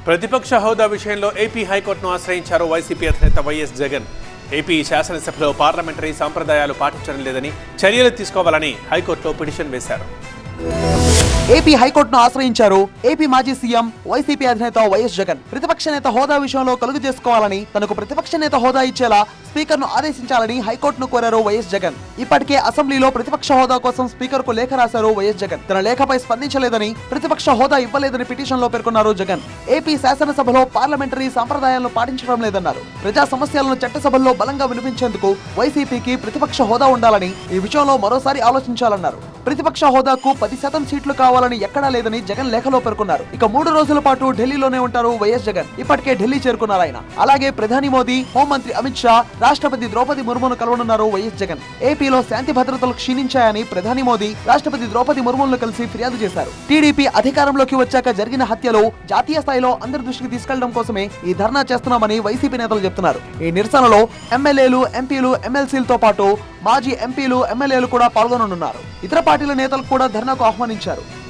ప్రతిపక్ష హోదా విషయంలో ఏపీ హైకోర్టును ఆశ్రయించారు వైసీపీ అధినేత వైఎస్ జగన్. ఏపీ శాసనసభలో పార్లమెంటరీ సంప్రదాయాలు పాటించడం లేదని చర్యలు తీసుకోవాలని హైకోర్టులో పిటిషన్ వేశారు. ఏపీ హైకోర్టును ఆశ్రయించారు ఏపీ మాజీ సీఎం వైసీపీ అధినేత వైఎస్ జగన్. ప్రతిపక్ష నేత హోదా విషయంలో కలుగు చేసుకోవాలని, తనకు ప్రతిపక్ష నేత హోదా ఇచ్చేలా స్పీకర్ను ఆదేశించాలని హైకోర్టును కోరారు వైఎస్ జగన్. ఇప్పటికే అసెంబ్లీలో ప్రతిపక్ష హోదా కోసం స్పీకర్ కు లేఖ రాశారు వైఎస్ జగన్. తన లేఖపై స్పందించలేదని, ప్రతిపక్ష హోదా ఇవ్వలేదని పిటిషన్ లో పేర్కొన్నారు జగన్. ఏపీ శాసనసభలో పార్లమెంటరీ సంప్రదాయాలను పాటించడం లేదన్నారు. ప్రజా సమస్యలను చట్టసభల్లో బలంగా వినిపించేందుకు వైసీపీకి ప్రతిపక్ష హోదా ఉండాలని, ఈ విషయంలో మరోసారి ఆలోచించాలన్నారు. ప్రతిపక్ష హోదాకు 10% సీట్లు కావాలని ఎక్కడా లేదని జగన్ లేఖలో పేర్కొన్నారు. ఇక 3 రోజుల పాటు ఢిల్లీలోనే ఉంటారు వైఎస్ జగన్. ఇప్పటికే ఢిల్లీ చేరుకున్నారు ఆయన. అలాగే ప్రధాని మోదీ, హోంమంత్రి అమిత్ షా, రాష్ట్రపతి ద్రౌపది ముర్మును కలవనున్నారు వైఎస్ జగన్. ఏపీలో శాంతి భద్రతలు క్షీణించాయని ప్రధాని మోదీ, రాష్ట్రపతి ద్రౌపది ముర్ములను కలిసి ఫిర్యాదు చేశారు. టీడీపీ అధికారంలోకి వచ్చాక జరిగిన హత్యలు జాతీయ స్థాయిలో అందరి దృష్టికి తీసుకెళ్లడం కోసమే ఈ ధర్నా చేస్తున్నామని వైసీపీ నేతలు చెప్తున్నారు. ఈ నిరసనలో ఎమ్మెల్యేలు, ఎంపీలు, ఎమ్మెల్సీలతో పాటు మాజీ ఎంపీలు, ఎమ్మెల్యేలు కూడా పాల్గొననున్నారు. ఇతర పార్టీల నేతలు కూడా ధర్నాకు ఆహ్వానించారు.